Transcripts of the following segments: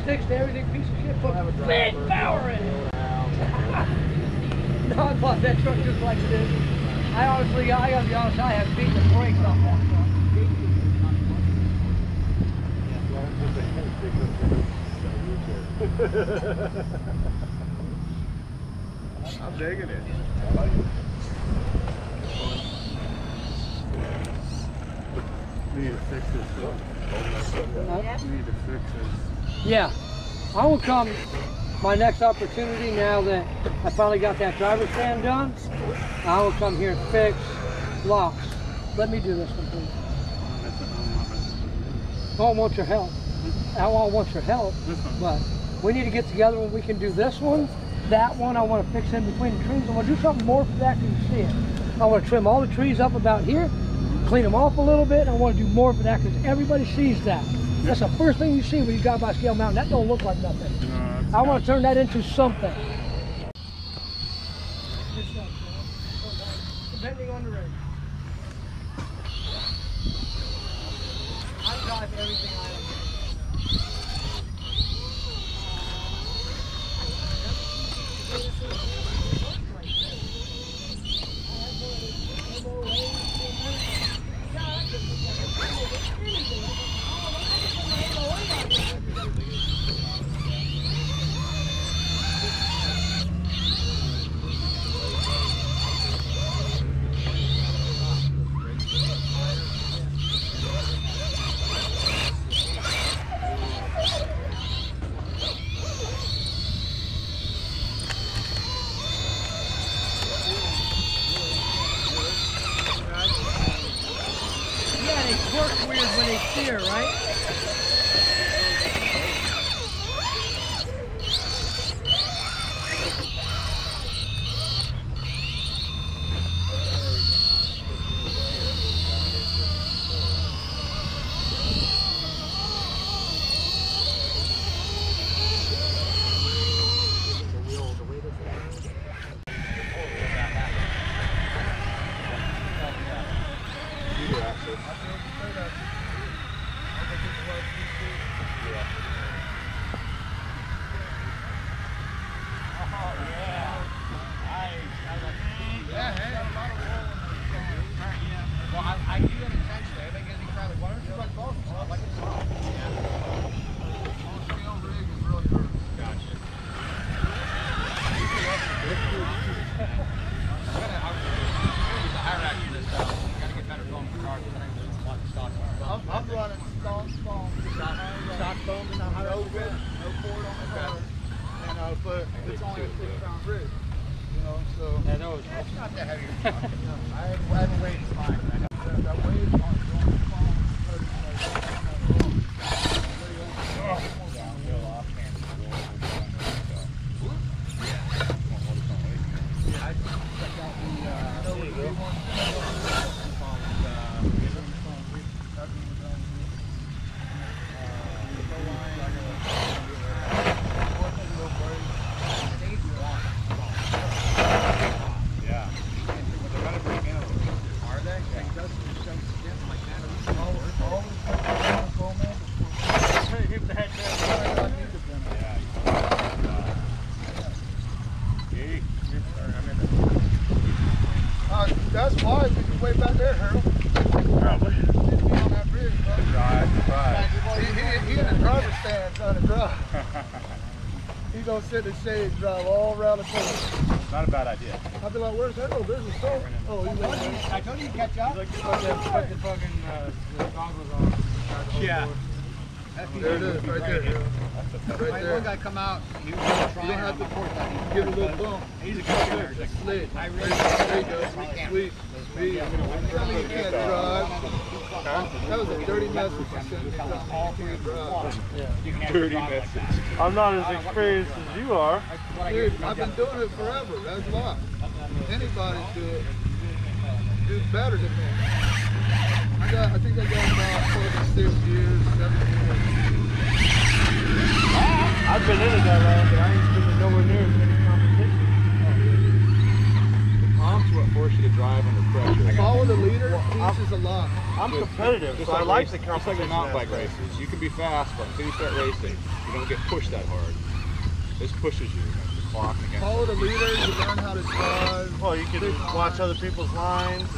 sticks to everything, piece of shit, put big power in it. No, I bought that truck just like it is. I gotta be honest, I have beaten the brakes off that truck. I'm digging it. We need to fix this. We need to fix this. Yeah, I will come my next opportunity now that I finally got that driver's stand done. I will come here and fix locks. Let me do this one, please. I don't want your help. I don't want your help, but we need to get together when we can do this one. That one I want to fix in between the trees. I want to do something more for that so you can see it. I want to trim all the trees up about here, clean them off a little bit, and I want to do more for that because everybody sees that. That's the first thing you see when you drive by Scale Mountain. That don't look like nothing. I want to turn that into something. Depending on the race. I drive everything I own. Work weird when they steer, right? I'm running stock foam and I'm no cord on the car, and but it's only a 6-pound rig, you know. So yeah, no, it's not that heavy. I haven't weighed it fine. That weight on the foam. That's why we can way back there, Harold. Probably. He'd be on that bridge, bro. Right. He in the driver's stand trying to drive. He's gonna sit in the shade and drive all around the place. Not a bad idea. I'd be like, where's that little business store? Oh, he's right there. I told you to catch up. Put the fucking goggles on. Yeah. There it is, right there. Right there. One guy come out. He was You don't have to give a little bump. He's a good guy. Slid. I really There you go. Sweet. Speed. You can't drive. That was a dirty message I sent you. You can't drive. dirty message. I'm not as experienced as you are. Dude, I've been doing it forever. That's why. Anybody do better than me. I think I got about 6 years, 7 years. I've been in it that long, but I ain't been nowhere near as many competitions. I'm force you to drive under pressure. Follow the leader teaches a lot. I'm competitive, so I like the competition. Just like the mountain bike races. You can be fast, but until you start racing, you don't get pushed that hard. This pushes you. The clock against. Follow the leader, you learn how to drive. Well, you can watch other people's lines.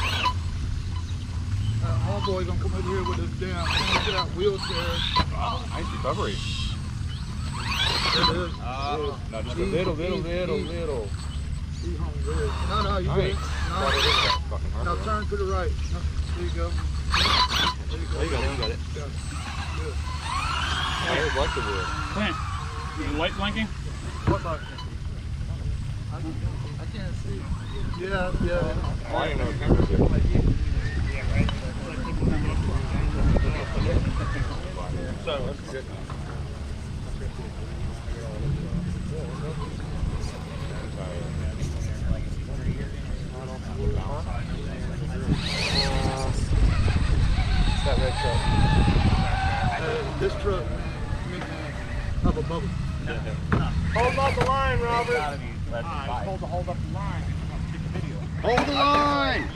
Homeboy gonna come over here with his damn get out wheelchair. Oh, nice recovery. There it is. No, just a little. He hung good. No, you good. No. Now turn to the right. No, there you go. There you go. You got it. Yeah. Good. I like the wood. Clint, you light blinking? What about I can't see. Yeah. Oh, I didn't know the camera's here. So, that's good. That red truck. This truck up above it. Hold up the line, Robert. Told to hold up the line. Hold the line!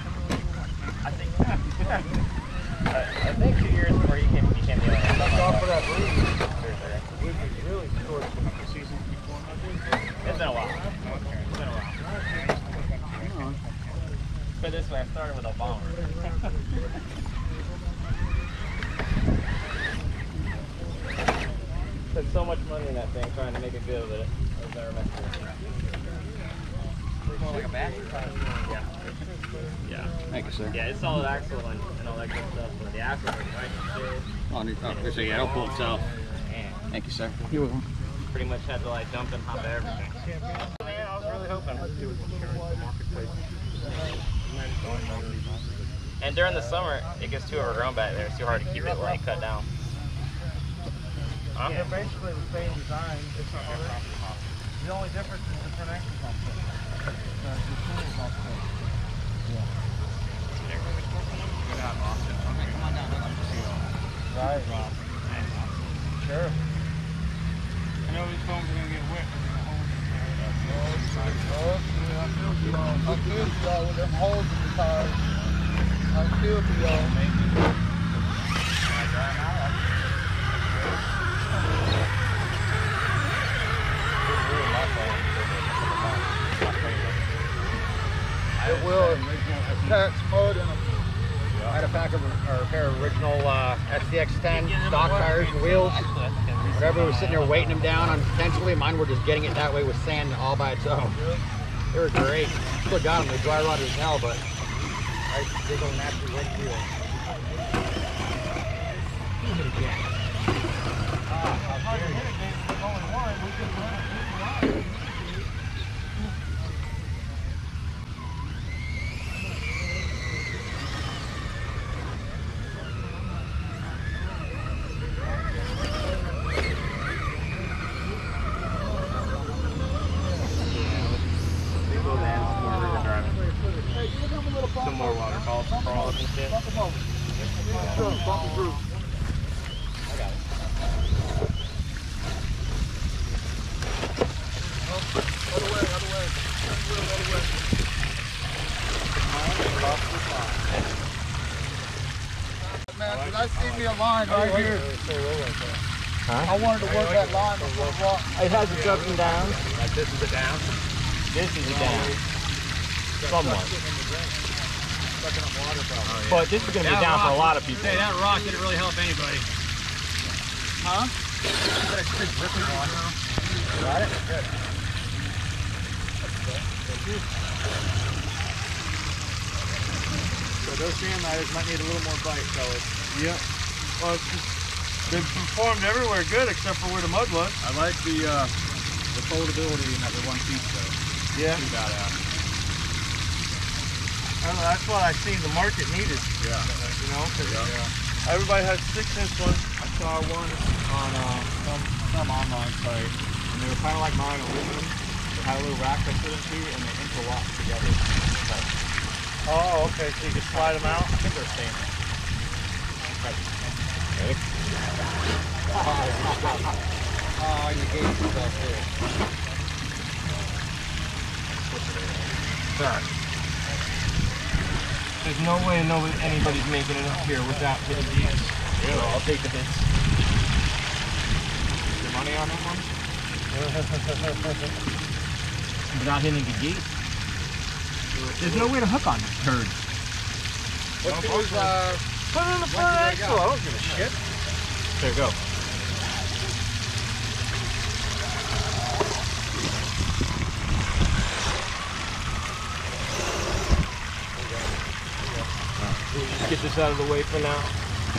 I think 2 years before you came the owner. That's off for that breeze. We've been really short the seasons before. It's been a while. Put it this way, I started with a bomber. Spent so much money in that thing trying to make it good with it. I was never meant to. More like a batch? Yeah. Thank you, sir. Yeah, it's solid axle and all that good stuff, but the axle is right. So yeah, it'll pull itself. Man, Thank you, sir. You're welcome. pretty much had to like jump and hop everything. Man, I was really hoping. And during the summer, it gets too overgrown back there. It's too hard to keep it like cut down. Huh? They're basically the same design. It's not the only difference is the connections on it. Right. Sure. I know these phones are going to get wet. I feel y'all with them holes in the tires. I feel for y'all. It will catch mud in them. I had a pack of a pair of original SDX10 stock tires and wheels. Whatever was sitting there weighting them down unintentionally, mine were just getting it that way with sand all by its own. They were great. Still got them. They dry rotted as hell, but they go naturally right through. Some more waterfalls to crawl up and shit. Bump them over. Bump them through. I got it. Other way. Turn the wheel the other way. Man, did I see me a line right here? Huh? I wanted to work that line before the rock. It has its ups and downs. Like this is a down? This is a down. Somewhat. But this is going to be down for a lot of people. Hey, that rock didn't really help anybody. Huh? Got it? Good. So those sand liners might need a little more bite, fellas. Yep. Well, it's just, they've performed everywhere good except for where the mud was. I like the foldability in that one piece though. Yeah. Pretty badass. That's what I seen the market needed. Yeah. You know, because everybody has 6-inch ones. I saw one on some online site, and they were kind of like mine, aluminum. They had a little rack they put into, and they interlock together. Oh, okay. So you can slide them out. I think they're staying there. Ready? Oh, you gave yourself there. Sorry. There's no way anybody's making it up here without hitting these. Yeah, I'll take the bits. Your money on that one? Without hitting the gate. There's no way to hook on this turd. What's yours, Put it in the front axle. I don't give a shit. There you go. Just get this out of the way for now.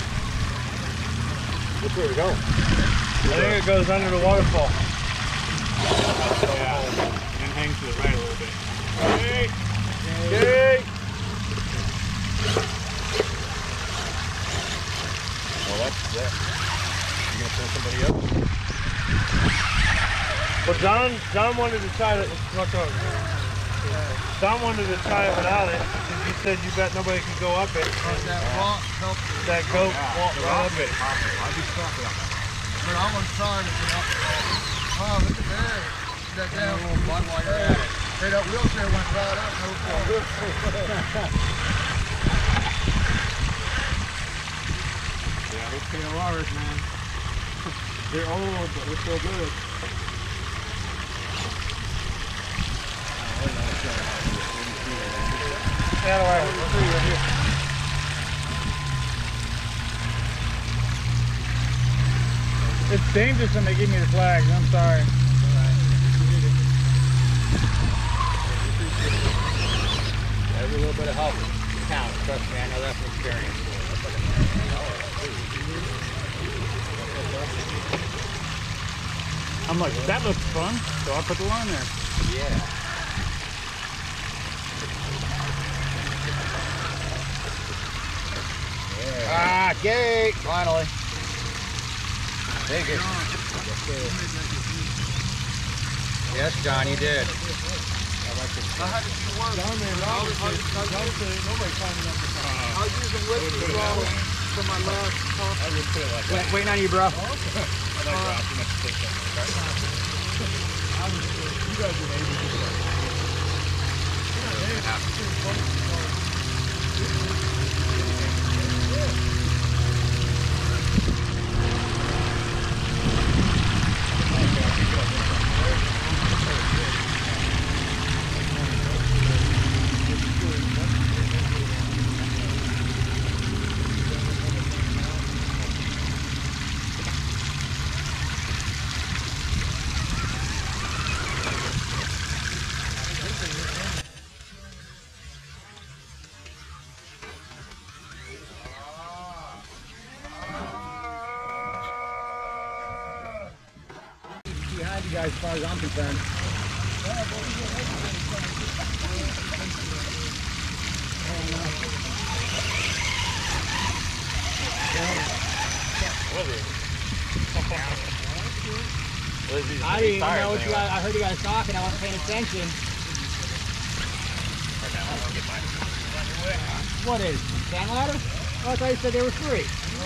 Which way are we going? I think it goes under the waterfall. Yeah. And hangs to the right a little bit. Hey! Hey! Well, that's that. You gonna send somebody up? Well, John wanted to try it. John wanted to try it without it. And he said, "You bet nobody can go up it." that rock helps. That goat walked right up it. I'd be stuck with that. But I'm gonna try to get up the rock. Oh, look at that. That damn little bud while you're at it. Hey, that wheelchair went right up. No problem. Yeah, those KLRs, man. They're old, but they're still good. Yeah, all right. I'll see you right here. It's dangerous when they give me the flags. I'm sorry. Every little bit of help counts. Trust me, I know that from experience. I'm like, that looks fun, so I put the line there. Yeah. Ah, gate! Finally. Take it. Yes, John, you did. I had to do work. I was using whiskey bottle for my last coffee. I just put it like that. Waiting on you, bro. I like Rob too much to take that. You guys are Behind you guys, as far as I'm concerned. I didn't even know what you guys, I heard you guys talking, I wasn't paying attention. What is it, sand ladder? Oh, I thought you said there were 3.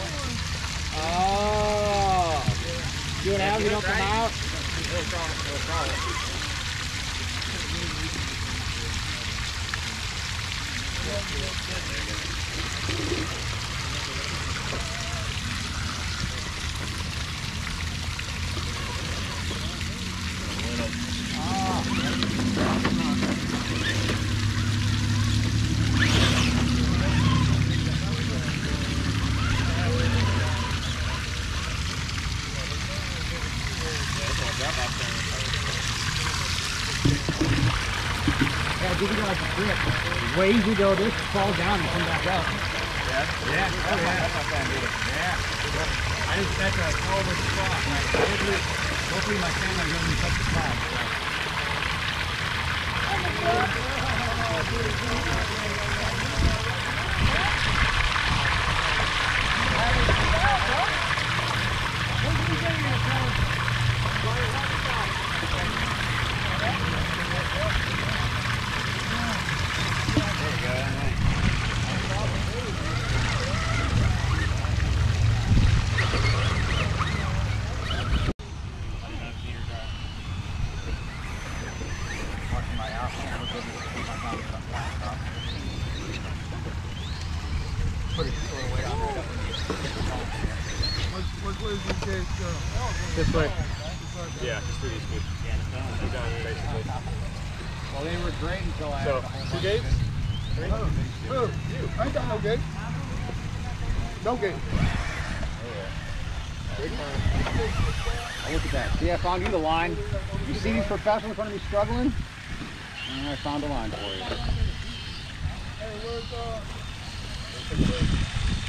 Oh. You and Al, you don't come out? Yeah, give you like a grip. Way easy to just fall down and come back up. Yeah? Yeah. Oh, yeah. Yeah. I just that's a hell of a spot. Hopefully my camera doesn't touch the cloud. gates go? This way. Yeah, just through these two. We're done, basically. Well, they were great until I So, 2 gates? Who? You. I ain't got no gate. No gate. Look at that. See, I found you the line. You see these professionals going to be struggling? And I found a line for you. Hey, where's